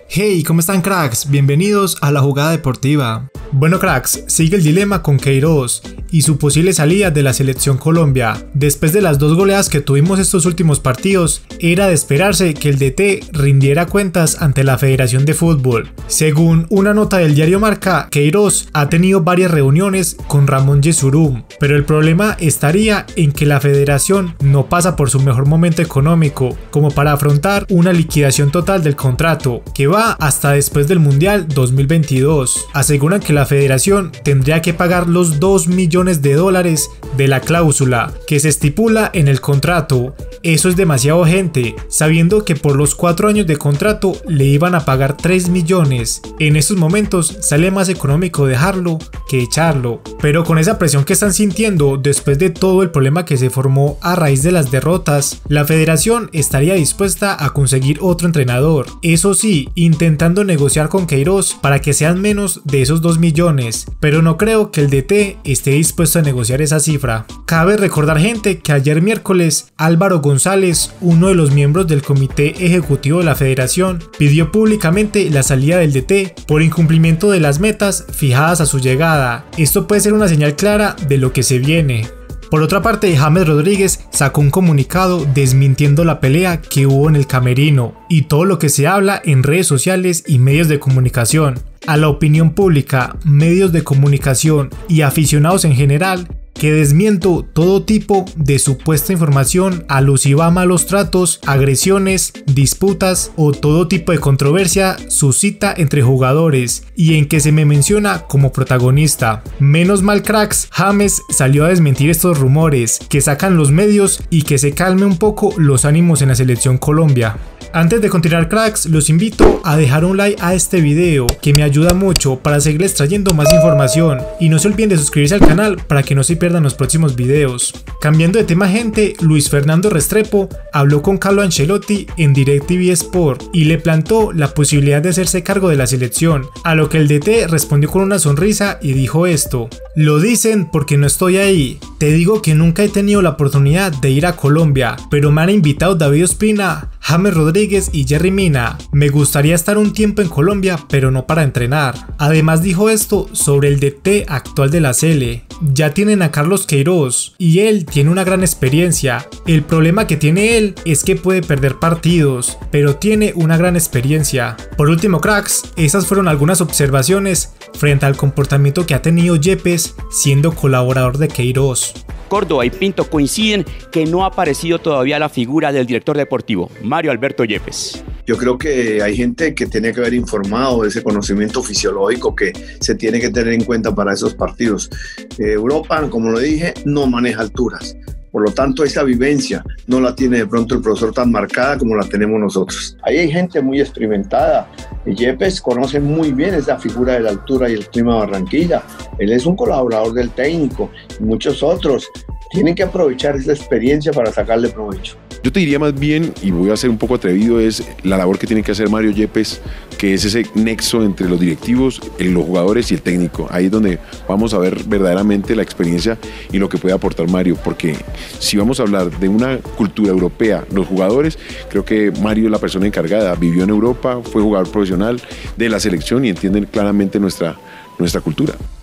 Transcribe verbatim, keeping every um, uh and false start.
Hey, ¿cómo están, cracks? Bienvenidos a La Jugada Deportiva. Bueno, cracks, sigue el dilema con Queiroz y su posible salida de la selección Colombia. Después de las dos goleadas que tuvimos estos últimos partidos, era de esperarse que el D T rindiera cuentas ante la Federación de Fútbol. Según una nota del diario Marca, Queiroz ha tenido varias reuniones con Ramón Yesurún, pero el problema estaría en que la federación no pasa por su mejor momento económico como para afrontar una liquidación total del contrato, que va hasta después del Mundial dos mil veintidós. Aseguran que la federación tendría que pagar los dos millones de dólares de la cláusula que se estipula en el contrato. Eso es demasiado, gente, sabiendo que por los cuatro años de contrato le iban a pagar tres millones. En estos momentos sale más económico dejarlo que echarlo, pero con esa presión que están sintiendo después de todo el problema que se formó a raíz de las derrotas, la federación estaría dispuesta a conseguir otro entrenador, eso sí, intentando negociar con Queiroz para que sean menos de esos dos millones, pero no creo que el D T esté dispuesto a negociar esa cifra. Cabe recordar, gente, que ayer miércoles Álvaro González, uno de los miembros del comité ejecutivo de la federación, pidió públicamente la salida del D T por incumplimiento de las metas fijadas a su llegada. Esto puede ser una señal clara de lo que se viene. Por otra parte, James Rodríguez sacó un comunicado desmintiendo la pelea que hubo en el camerino y todo lo que se habla en redes sociales y medios de comunicación. A la opinión pública, medios de comunicación y aficionados en general, que desmiento todo tipo de supuesta información alusiva a malos tratos, agresiones, disputas o todo tipo de controversia suscita entre jugadores y en que se me menciona como protagonista. Menos mal, cracks, James salió a desmentir estos rumores que sacan los medios y que se calme un poco los ánimos en la selección Colombia. Antes de continuar, cracks, los invito a dejar un like a este video que me ayuda mucho para seguirles trayendo más información, y no se olviden de suscribirse al canal para que no se pierdan los próximos videos. Cambiando de tema, gente, Luis Fernando Restrepo habló con Carlo Ancelotti en DirecTV Sport y le plantó la posibilidad de hacerse cargo de la selección, a lo que el D T respondió con una sonrisa y dijo esto: "Lo dicen porque no estoy ahí. Te digo que nunca he tenido la oportunidad de ir a Colombia, pero me han invitado David Ospina, James Rodríguez y Yerry Mina. Me gustaría estar un tiempo en Colombia, pero no para entrenar". Además dijo esto sobre el D T actual de la Sele: "Ya tienen a Carlos Queiroz y él tiene una gran experiencia. El problema que tiene él es que puede perder partidos, pero tiene una gran experiencia". Por último, cracks, esas fueron algunas observaciones frente al comportamiento que ha tenido Yepes siendo colaborador de Queiroz. Córdoba y Pinto coinciden que no ha aparecido todavía la figura del director deportivo, Mario Alberto Yepes. Yo creo que hay gente que tiene que haber informado de ese conocimiento fisiológico que se tiene que tener en cuenta para esos partidos. Eh, Europa, como lo dije, no maneja alturas. Por lo tanto, esa vivencia no la tiene de pronto el profesor tan marcada como la tenemos nosotros. Ahí hay gente muy experimentada. Yepes conoce muy bien esa figura de la altura y el clima de Barranquilla. Él es un colaborador del técnico y muchos otros tienen que aprovechar esa experiencia para sacarle provecho. Yo te diría más bien, y voy a ser un poco atrevido, es la labor que tiene que hacer Mario Yepes, que es ese nexo entre los directivos, los jugadores y el técnico. Ahí es donde vamos a ver verdaderamente la experiencia y lo que puede aportar Mario, porque si vamos a hablar de una cultura europea, los jugadores, creo que Mario es la persona encargada. Vivió en Europa, fue jugador profesional de la selección y entiende claramente nuestra, nuestra cultura.